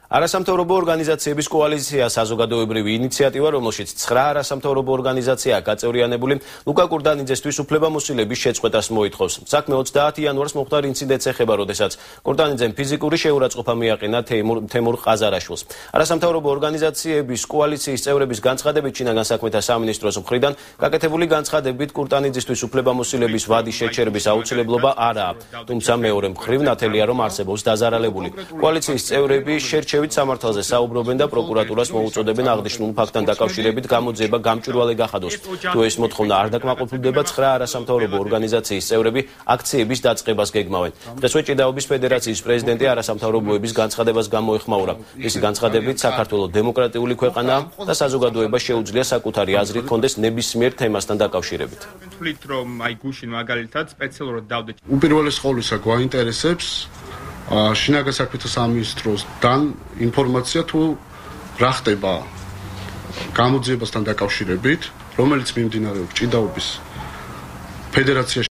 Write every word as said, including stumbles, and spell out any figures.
არასამთავრობო ორგანიზაციების კოალიცია საზოგადოებრივი ინიციატივა, რომელშიც ცხრა არასამთავრობო ორგანიზაციაა გაწევრიანებული, ლუკა კურტანიძესთვის უფლებამოსილების შეწყვეტას მოითხოვს. საქმე ოცდაათი იანვარს მომხდარ ინციდენტს ეხება, როდესაც კურტანიძემ ფიზიკური შეურაცხყოფა მიაყენა თემურ ყაზარაშვილს. არასამთავრობო ორგანიზაციების კოალიციის წევრების განცხადებით, შინაგან საქმეთა სამინისტროს მხრიდან გაკეთებული განცხადებით კურტანიძესთვის უფლებამოსილების ვადის შეჩერების აუცილებლობა არაა. თუმცა მეორე მხრივ ნათელია, რომ არსებობს დაზარალებული. კოალიციის წევრები შერჩევით სამართალზე საუბრობენ და პროკურატურას მოუწოდებენ აღნიშნულ ფაქტთან დაკავშირებით გამოძიება გამჭვირვალე გახადოს. თუ ეს მოთხოვნა არ დაკმაყოფილდება, ცხრა არასამთავრობო ორგანიზაციის წევრები აქციების დაწყებას გეგმავენ. დღესვე ჭიდაობის ფედერაციის პრეზიდენტი არასამთავრობოების განცხადებას გამოეხმაურა. მისი განცხადებით, საქართველოს დემოკრატიული ქვეყანაა და საზოგადოებას შეუძლია საკუთარი აზრი ჰქონდეს ნებისმიერ თემასთან დაკავშირებით. თვლით, რომ აი გუშინ მაგალითად სპეციალურად დავდეთ. უპირველეს ყოვლისა გვაინტერესებს შინაგან საქმეთა სამინისტროსთან ინფორმაცია თუ რა ხდება გამოძიებასთან დაკავშირებით, რომელიც მიმდინარეობს ჭიდაობის ფედერაციაში